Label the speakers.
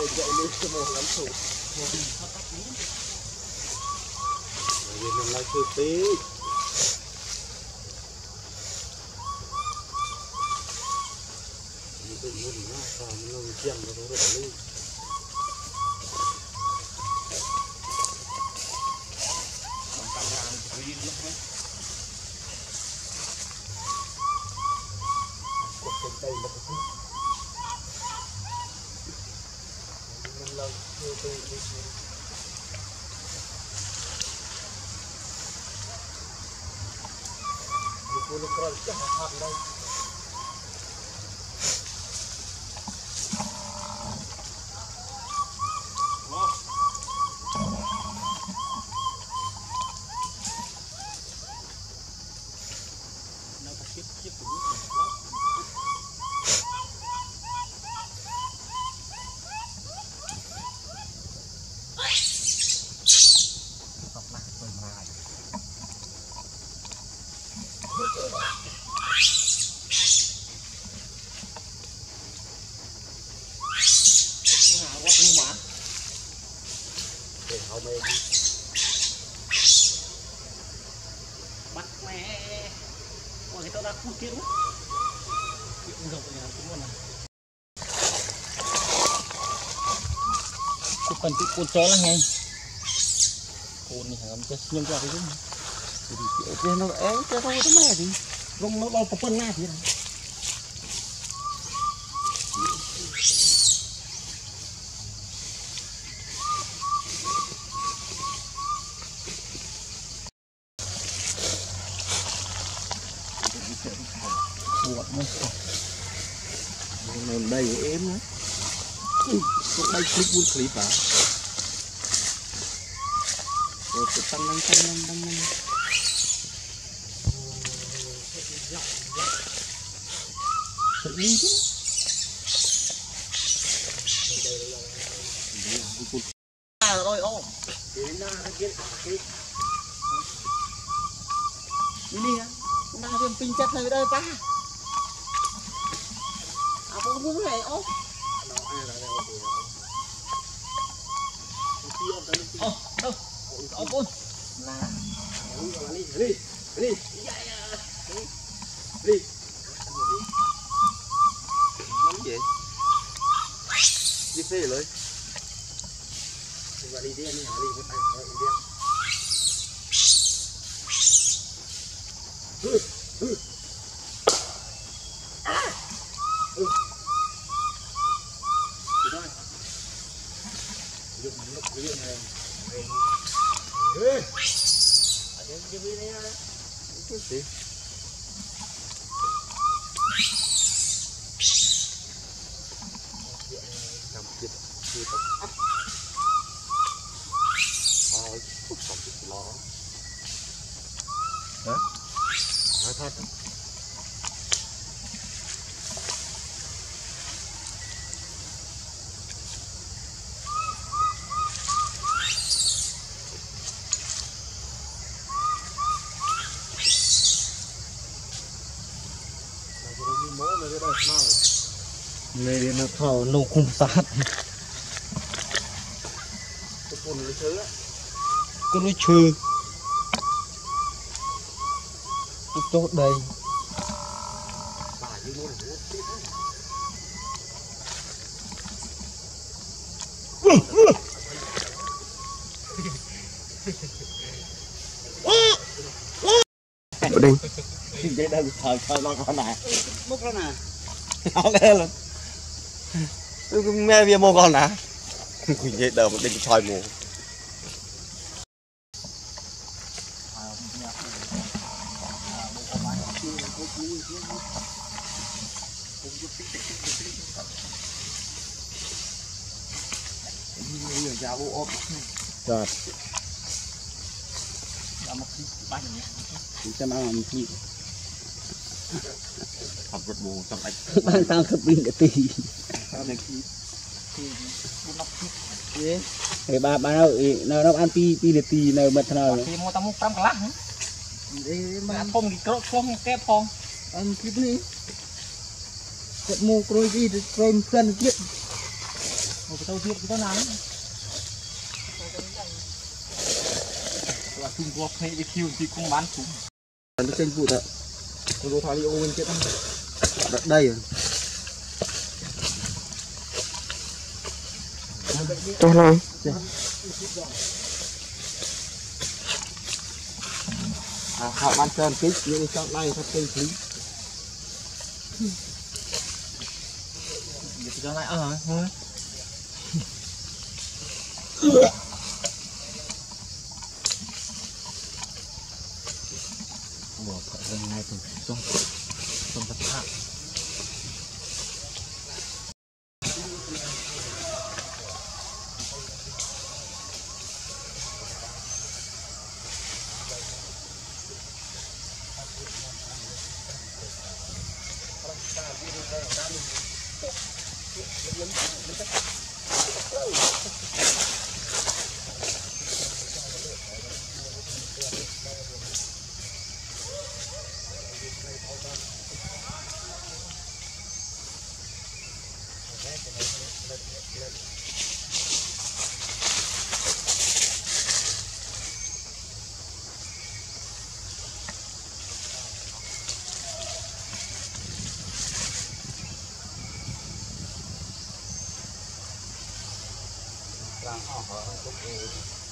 Speaker 1: chạy lên cho một lắm thủ Việt Nam lại cứ tí tự nhiên nó vào nó chèn nó rửa lên đây là cái mình làm từ cô nó còn chắc hạt đây nó phải tiếp của bắt mẹ ôi cái tao đã cút kia đúng không rộng này cũng luôn này cái phần cái cột chó là ngay cột này làm cho nhung qua cái đúng thì kiểu nó ấy cái thôi cái này thì rong nó bao phần na thì này buộc nó đầy êm nữa lúc đây clip hả rồi tăng tự nhiên chứ rồi ô đến kia ini ya nah thêm pin chất này đây ba bố bố này ô ô bún là đi mắm gì đi xe rồi đi đi anh đi một tay đi này nó thò nổ khung sát con nó chư tốt đây ở đây đây đây thời con này múc nó nè nó lên mẹ bia mô con nè quỳnh dây đờ một đinh thoi mù rồi cho nó làm gì học vật bù trong anh ban sang thực pin để tì thì ba nó ăn pi để tì nào mật nào thì mua tao mua 5 lát mà thông thì cỡ không kép phong ăn clip này cột mua cối gì cối phân biết một cái tàu thiệt cái tàu nắng là Trung Quốc hay đi kêu thì cũng bán súng nó trên vụ đó con đồ tháo đi ô bên chết đây rồi
Speaker 2: cho lại
Speaker 1: họ bán trơn kích những cái này thật tinh khí cho lại hả bỏ thật ra ngay từ trong vật hạ đang ở